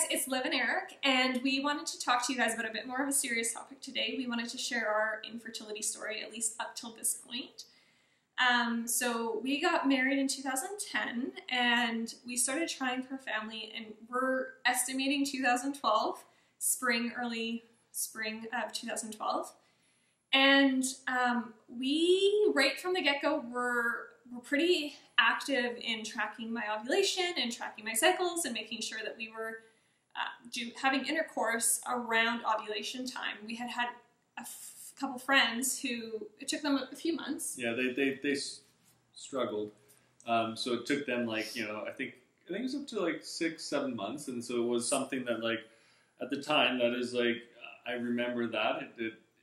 it's Liv and Eric, and we wanted to talk to you guys about a bit more of a serious topic today. We wanted to share our infertility story, at least up till this point. So we got married in 2010, and we started trying for family, and we're estimating 2012, early spring of 2012. And we, right from the get-go, were pretty active in tracking my ovulation and tracking my cycles and making sure that we were having intercourse around ovulation time. We had a couple friends who, it took them a few months. Yeah, they struggled. So it took them I think it was up to 6-7 months, and so it was something that at the time that is I remember that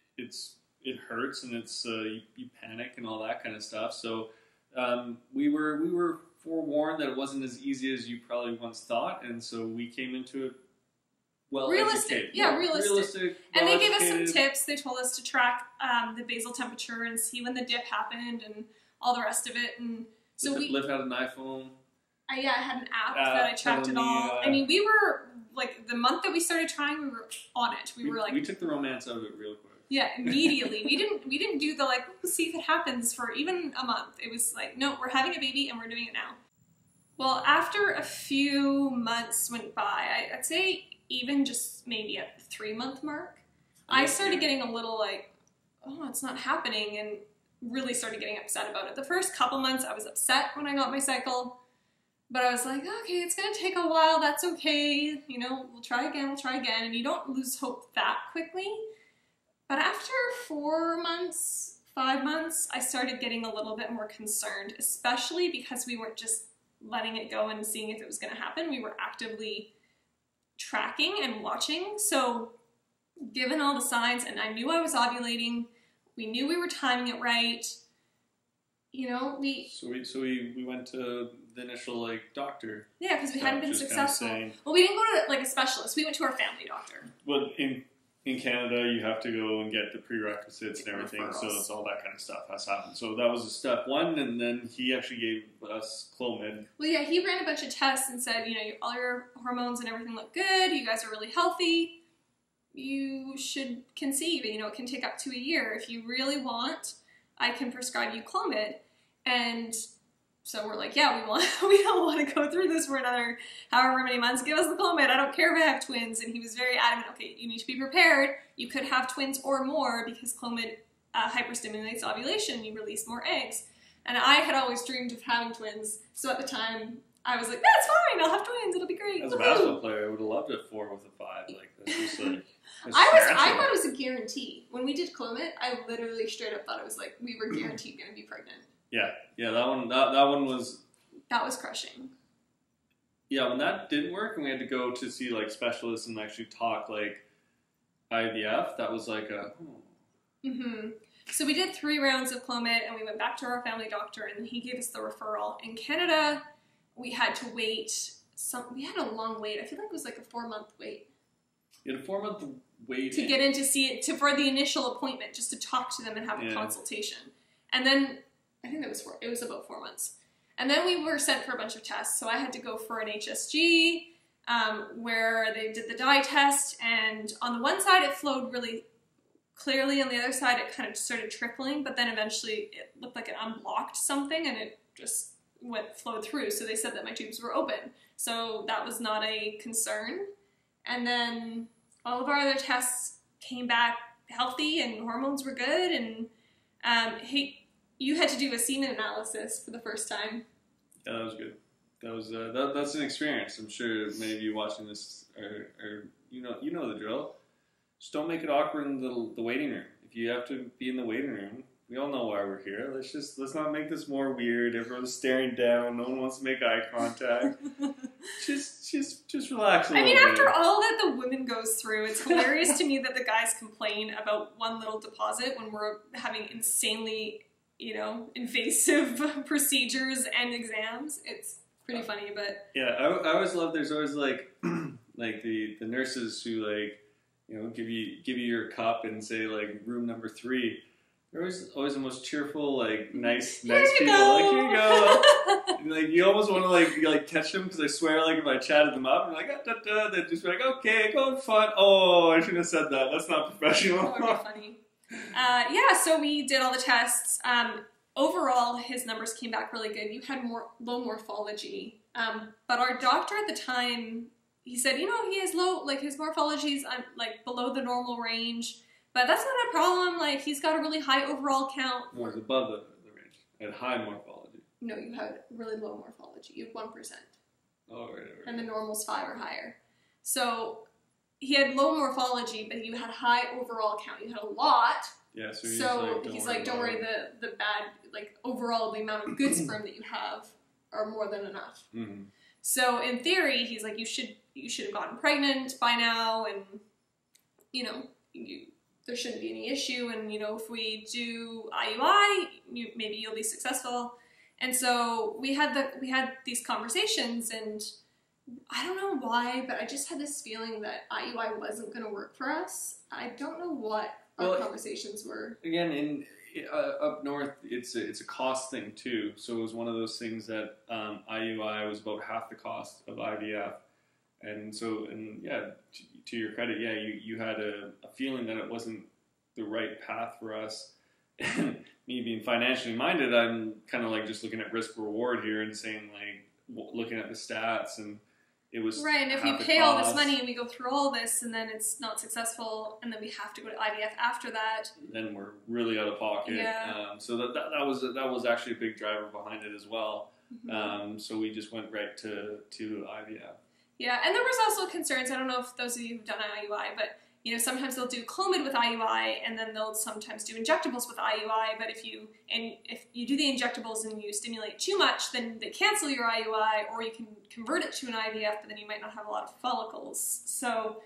it hurts and it's you panic and all that kind of stuff. So we were forewarned that it wasn't as easy as you probably once thought, and so we came into it realistic. And they gave us some tips. They told us to track the basal temperature and see when the dip happened and all the rest of it. And so Liv had an iPhone. I had an app that I tracked it all. I mean, we were the month that we started trying, we were on it. We took the romance out of it real quick. Yeah, immediately. we didn't do the we'll see if it happens for even a month. It was no, we're having a baby and we're doing it now. Well, after a few months went by, I'd say even just maybe at the 3-month mark, I started getting a little oh, it's not happening, and really started getting upset about it. The first couple months I was upset when I got my cycle, but I was like, okay, it's gonna take a while, that's okay, we'll try again, and you don't lose hope that quickly. But after 4 months, 5 months, I started getting a little bit more concerned, especially because we weren't just letting it go and seeing if it was going to happen. We were actively tracking and watching. So given all the signs, and I knew I was ovulating, we knew we were timing it right, So we went to the initial doctor. Yeah, because we hadn't been successful. Well, we didn't go to a specialist. We went to our family doctor. Well, in Canada, you have to go and get the prerequisites and everything, so it's all that kind of stuff has happened. So that was step one, and then he actually gave us Clomid. Well, yeah, he ran a bunch of tests and said, all your hormones and everything look good, you guys are really healthy, you should conceive. It can take up to a year. If you really want, I can prescribe you Clomid. And so we're like, yeah, we don't want to go through this for another however many months. Give us the Clomid. I don't care if I have twins. And he was very adamant, okay, you need to be prepared. You could have twins or more because Clomid hyperstimulates ovulation. You release more eggs. And I had always dreamed of having twins. So at the time, I was like, that's fine. I'll have twins. It'll be great. As a basketball player, I would have loved a 4 with a 5. That's just I thought it was a guarantee. When we did Clomid, I literally straight up thought it was we were guaranteed going to be pregnant. Yeah, that one was... That was crushing. Yeah, when that didn't work and we had to go to see specialists and actually talk IVF, that was So we did 3 rounds of Clomid and we went back to our family doctor and he gave us the referral. In Canada, we had to wait. We had a long wait. I feel like it was a 4-month wait. You had a 4-month wait to get in to see it for the initial appointment, just to talk to them and have a consultation. And then I think it was about 4 months. And then we were sent for a bunch of tests. So I had to go for an HSG, where they did the dye test. And on the one side, it flowed really clearly. On the other side, it kind of started trickling. But then eventually, it looked like it unblocked something, and it just flowed through. So they said that my tubes were open. So that was not a concern. And then all of our other tests came back healthy, and hormones were good. And you had to do a semen analysis for the first time. Yeah, that was good. That was that's an experience. I'm sure many of you watching this are you know the drill. Just don't make it awkward in the waiting room. If you have to be in the waiting room, we all know why we're here. Let's not make this more weird. Everyone's staring down. No one wants to make eye contact. just relax a little bit. After all that the woman goes through, it's hilarious to me that the guys complain about one little deposit when we're having insanely invasive procedures and exams. It's pretty funny, but... Yeah, I always love, there's always the nurses who give you your cup and say room number 3. They're always the most cheerful, nice people. Here you go. Like, you almost want to, like, you, like, catch them, because I swear, like, if I chatted them up, and like, they'd just be like, okay, go have fun. Oh, I shouldn't have said that. That's not professional. That would be funny. Yeah, so we did all the tests. Overall, his numbers came back really good. You had low morphology. But our doctor at the time, he said, you know, he has low, like, his morphology's like below the normal range, but that's not a problem. Like, he's got a really high overall count. No, it's above the range. At high morphology. No, you had really low morphology. You had 1%. Oh, right. And the normal's 5 or higher. So he had low morphology, but you had high overall count. You had a lot. Yeah, so he's like, don't worry, the bad, like, overall, the amount of good sperm that you have are more than enough. Mm-hmm. So in theory, he's like, you should have gotten pregnant by now, and, you know, there shouldn't be any issue, and, you know, if we do IUI, maybe you'll be successful. And so we had these conversations, and I don't know why, but I just had this feeling that IUI wasn't going to work for us. I don't know what our conversations were. Again, up north, it's a cost thing too. So it was one of those things that IUI was about half the cost of IVF, and yeah, to your credit, yeah, you had a feeling that it wasn't the right path for us. And me being financially minded, I'm kind of like just looking at risk reward here and saying, like, looking at the stats, and it was right. And if we pay all this money and we go through all this and then it's not successful and then we have to go to IVF after that, then we're really out of pocket. Yeah. So that was actually a big driver behind it as well. Mm-hmm. So we just went right to IVF. Yeah, and there was also concerns. I don't know if those of you who've done IUI, but, you know, sometimes they'll do Clomid with IUI, and then they'll sometimes do injectables with IUI. But if you do the injectables and you stimulate too much, then they cancel your IUI, or you can convert it to an IVF, but then you might not have a lot of follicles. So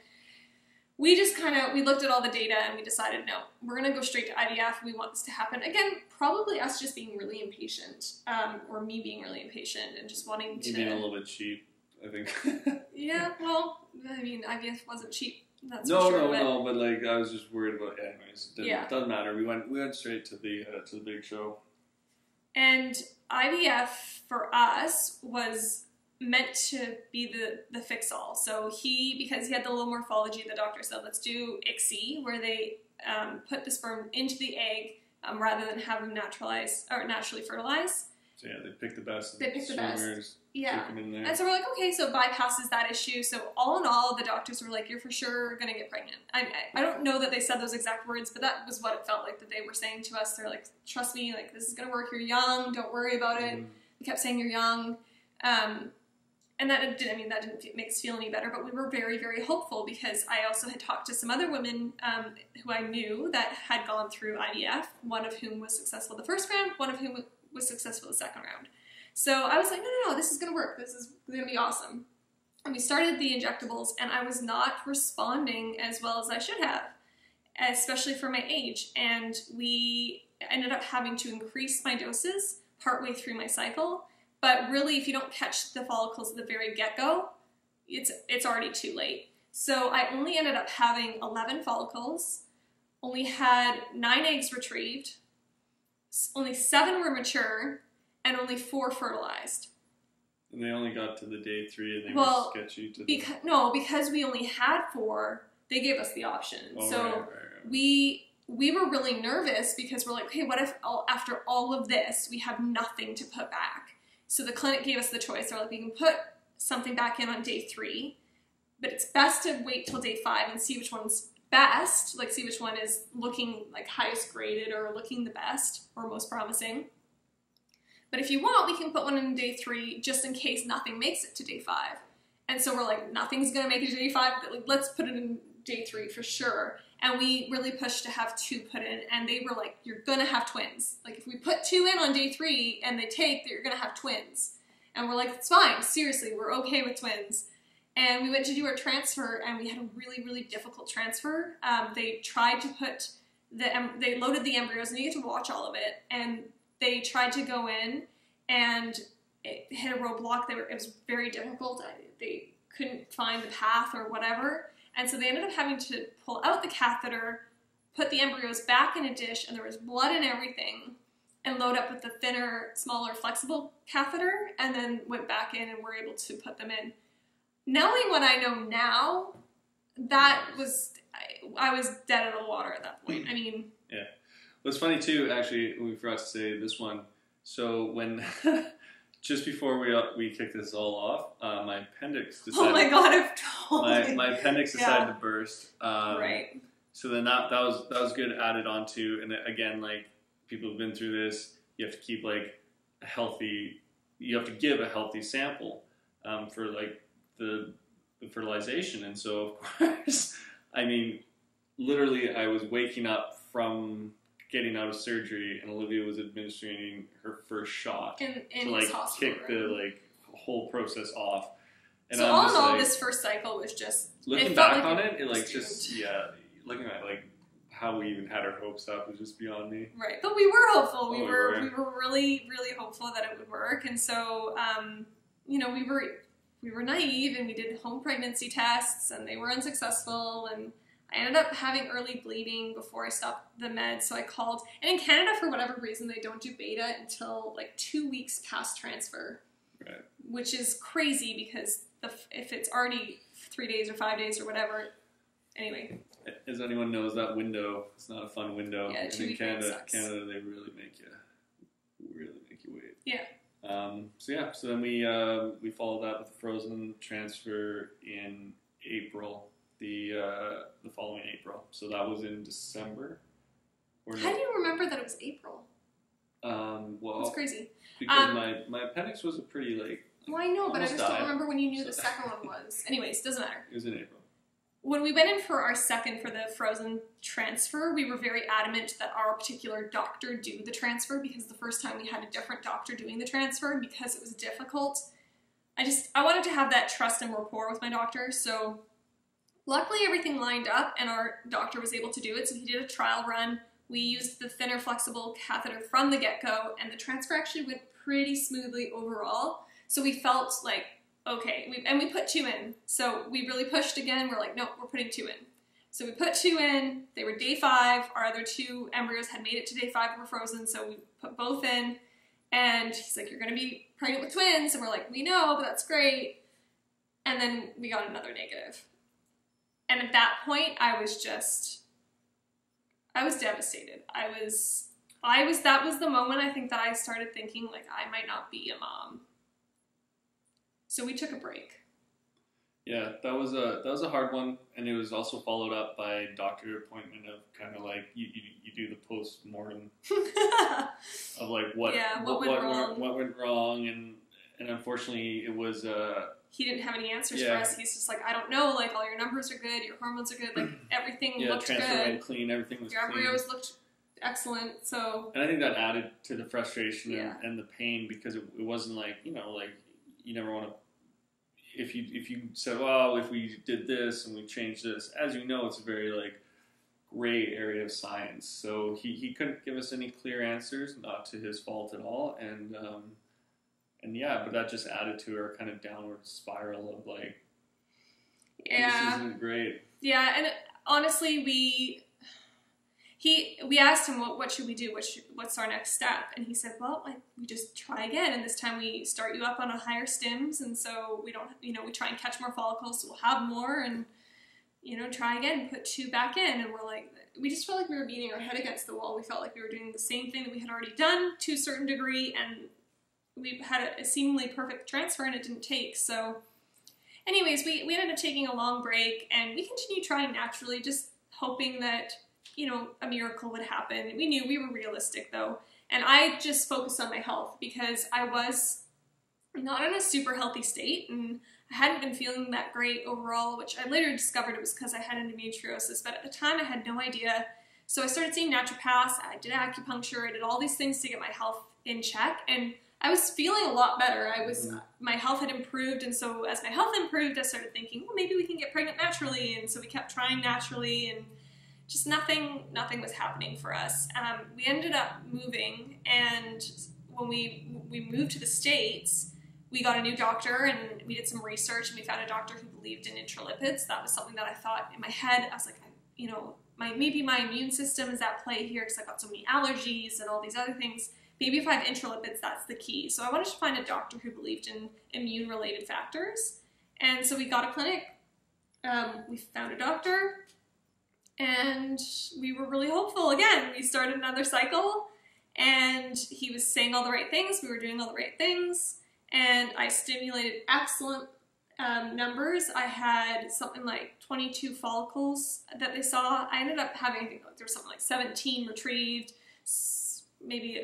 we just we looked at all the data and we decided, no, we're going to go straight to IVF. We want this to happen. Again, probably us just being really impatient, or me being really impatient and just wanting to... Being a little bit cheap, I think. Yeah, well, I mean, IVF wasn't cheap. That's no, for sure, no, but like, I was just worried about. Anyways, it doesn't matter. We went straight to the big show. And IVF for us was meant to be the fix-all. So because he had the low morphology, the doctor said, let's do ICSI, where they put the sperm into the egg rather than have them naturally fertilize. So yeah, they picked the best. They picked the best. Yeah. In there. And so we're like, okay, so it bypasses that issue. So all in all, the doctors were like, you're for sure going to get pregnant. I don't know that they said those exact words, but that was what it felt like that they were saying to us. They're like, trust me, like, this is going to work. You're young. Don't worry about it. They kept saying you're young. And that didn't make us feel any better, but we were very, very hopeful, because I also had talked to some other women who I knew that had gone through IVF, one of whom was successful the first round, one of whom was successful the second round. So I was like, no, this is going to work. This is going to be awesome. And we started the injectables, and I was not responding as well as I should have, especially for my age. And we ended up having to increase my doses partway through my cycle. But really, if you don't catch the follicles at the very get-go, it's already too late. So I only ended up having 11 follicles, only had 9 eggs retrieved, only 7 were mature, and only 4 fertilized. And they only got to the day 3, and they were sketchy to because we only had 4, they gave us the option. Oh, so right. we were really nervous, because we're like, okay, what if after all of this, we have nothing to put back? So the clinic gave us the choice. They're like, we can put something back in on day 3, but it's best to wait till day 5 and see which one's best, like see which one is looking like highest graded or looking the best or most promising. But if you want, we can put one in day 3 just in case nothing makes it to day 5. And so we're like, nothing's going to make it to day 5. Let's put it in day 3 for sure. And we really pushed to have 2 put in. And they were like, you're going to have twins. Like, if we put 2 in on day 3 and they take, you're going to have twins. And we're like, it's fine. Seriously, we're okay with twins. And we went to do our transfer, and we had a really, really difficult transfer. They tried to put they loaded the embryos, and you get to watch all of it. And they tried to go in, and it hit a roadblock. It was very difficult. They couldn't find the path or whatever. And so they ended up having to pull out the catheter, put the embryos back in a dish, and there was blood and everything. and load up with the thinner, smaller, flexible catheter, and then went back in and were able to put them in. Knowing what I know now, that was, I was dead in the water at that point. I mean... Yeah. Well, it's funny too, actually, we forgot to say this one. So when... just before we kicked this all off, my appendix decided... Oh my god, I've totally... My appendix decided to burst. Right. So then that was good added onto, and again, like, people have been through this, you have to keep, like, you have to give a healthy sample for, like, the fertilization. And so, of course, I mean, literally, I was waking up from getting out of surgery, and Olivia was administering her first shot in to, like, hospital kick room. the, like, whole process off. And so I'm all just, in all, like, this first cycle was just... looking back on it, like, just, yeah, looking at, like, how we even had our hopes up was just beyond me. Right, but we were hopeful. We Oh, were we really, really hopeful that it would work, and so you know, we were naive, and we did home pregnancy tests, and they were unsuccessful, and I ended up having early bleeding before I stopped the meds, so I called. And in Canada, for whatever reason, they don't do beta until like 2 weeks past transfer, Right. which is crazy because if it's already 3 days or 5 days or whatever, anyway. As anyone knows, that window, it's not a fun window. Yeah, and in 2 week Canada, sucks. they really make you wait. Yeah. So then we followed that with the frozen transfer in April, the following April. So that was in December. How do you remember that it was April? Well, That's crazy. because my appendix was a pretty, like, Well, I know, but I almost just don't died. remember when you knew the So- second one was. Anyways, doesn't matter. it was in April. When we went in for our second for the frozen transfer, we were very adamant that our particular doctor do the transfer because the first time we had a different doctor doing the transfer because it was difficult. I wanted to have that trust and rapport with my doctor, so luckily everything lined up and our doctor was able to do it, so he did a trial run. We used the thinner flexible catheter from the get-go, and the transfer actually went pretty smoothly overall, so we felt like, okay, we put 2 in. So we really pushed again. We're like, no, we're putting 2 in. So we put 2 in. They were day 5. Our other 2 embryos had made it to day 5 and were frozen. So we put both in. And he's like, you're going to be pregnant with twins. And we're like, we know, but that's great. And then we got another negative. And at that point, I was devastated. That was the moment I think that I started thinking, like, I might not be a mom. So we took a break. Yeah, that was a hard one, and it was also followed up by doctor appointment of kind of like you do the post mortem of like what went wrong, and unfortunately it was he didn't have any answers Yeah. for us. He's just like, I don't know, like all your numbers are good, your hormones are good, like everything looked transfer good. went clean, everything was Your clean. embryos looked excellent. So And I think that added to the frustration Yeah. and the pain because it wasn't like, like you never want to, if you said, well, if we did this and we changed this, as you know, it's a very like gray area of science. So he couldn't give us any clear answers, not to his fault at all. And yeah, but that just added to our kind of downward spiral of like, this isn't great. Yeah, and honestly, we asked him, what should we do? What's our next step? And he said, well, like, we just try again. And this time we start you up on a higher stims. And so we don't, we try and catch more follicles. So we'll have more and, try again and put 2 back in. And we're like, we just felt like we were beating our head against the wall. We felt like we were doing the same thing that we had already done to a certain degree. And we had a seemingly perfect transfer and it didn't take. So anyways, we ended up taking a long break and we continued trying naturally, just hoping that a miracle would happen. We knew we were realistic though. And I just focused on my health because I was not in a super healthy state and I hadn't been feeling that great overall, which I later discovered it was because I had endometriosis, but at the time I had no idea. So I started seeing naturopaths, I did acupuncture, I did all these things to get my health in check, and I was feeling a lot better. My health had improved, and so as my health improved, I started thinking, well, maybe we can get pregnant naturally, and so we kept trying naturally, and just nothing was happening for us. We ended up moving, and when we moved to the States, we got a new doctor, and we did some research, and we found a doctor who believed in intralipids. That was something that I thought in my head. I was like, maybe my immune system is at play here because I've got so many allergies and all these other things. maybe if I have intralipids, that's the key. So I wanted to find a doctor who believed in immune-related factors. And so we got a clinic, we found a doctor, and we were really hopeful. Again, we started another cycle, and he was saying all the right things, we were doing all the right things, and I stimulated excellent numbers. I had something like 22 follicles that they saw. I ended up having, I think there was something like 17 retrieved, maybe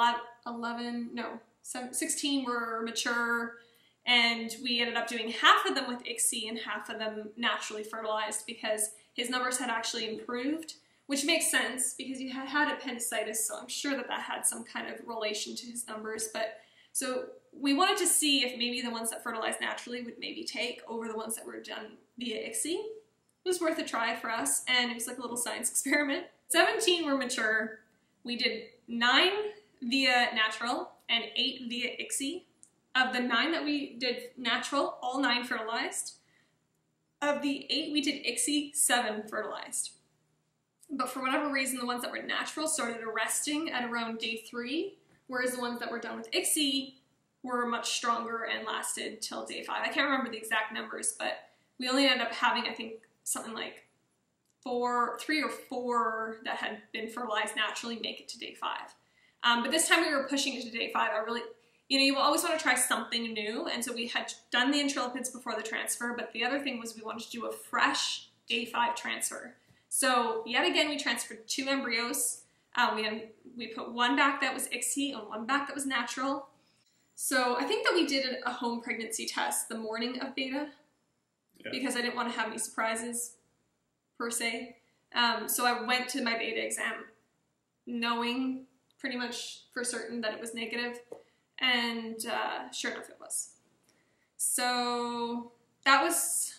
16 were mature, and we ended up doing half of them with ICSI and half of them naturally fertilized because his numbers had actually improved, which makes sense because he had appendicitis, so I'm sure that that had some kind of relation to his numbers. But so we wanted to see if maybe the ones that fertilized naturally would maybe take over the ones that were done via ICSI. It was worth a try for us, and it was like a little science experiment. 17 were mature. We did 9 via natural and 8 via ICSI. Of the 9 that we did natural, all 9 fertilized. Of the 8 we did ICSI, 7 fertilized. But for whatever reason, the ones that were natural started arresting at around day 3, whereas the ones that were done with ICSI were much stronger and lasted till day 5. I can't remember the exact numbers, but we only ended up having, I think, something like 3 or 4 that had been fertilized naturally make it to day 5. But this time we were pushing it to day 5. You always want to try something new, and so we had done the intralipids before the transfer, but the other thing was we wanted to do a fresh day 5 transfer. So yet again, we transferred 2 embryos. We put 1 back that was ICSI and 1 back that was natural. So I think that we did a home pregnancy test the morning of beta, because I didn't want to have any surprises, per se. So I went to my beta exam knowing pretty much for certain that it was negative, and sure enough it was. So that was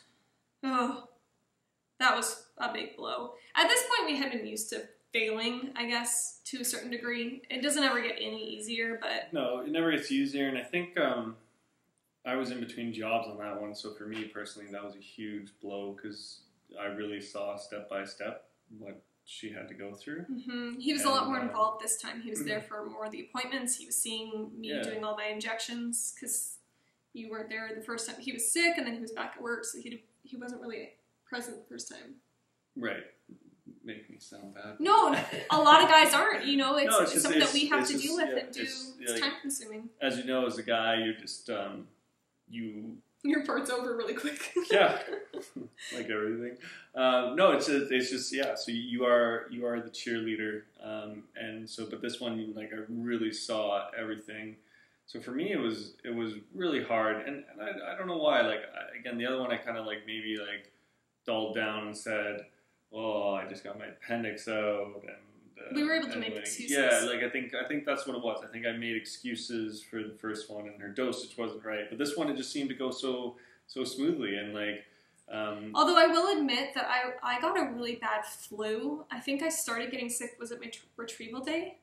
a big blow. At this point we had been used to failing, I guess, to a certain degree. It doesn't ever get any easier, but... No, it never gets easier, and I think I was in between jobs on that one, so for me personally that was a huge blow because I really saw step by step what she had to go through. Mm-hmm. He was a lot more involved this time. He was there for more of the appointments. He was seeing me doing all my injections because you weren't there the first time. He was sick and then he was back at work, so he wasn't really present the first time. Right. Make me sound bad. No, a lot of guys aren't. It's something that we have to deal with and do. It's time consuming. As you know, as a guy, you're just your part's over really quick. Yeah, like everything. No, it's just so you are the cheerleader, and so but this one I really saw everything. So for me, it was really hard, and I don't know why. Again, the other one I kind of maybe dulled down and said, "Oh, I just got my appendix out," and we were able to make excuses. Yeah, I think that's what it was. I think I made excuses for the first one, and her dosage wasn't right. But this one, it just seemed to go so smoothly, and although I will admit that I got a really bad flu. I think I started getting sick, was it my retrieval day?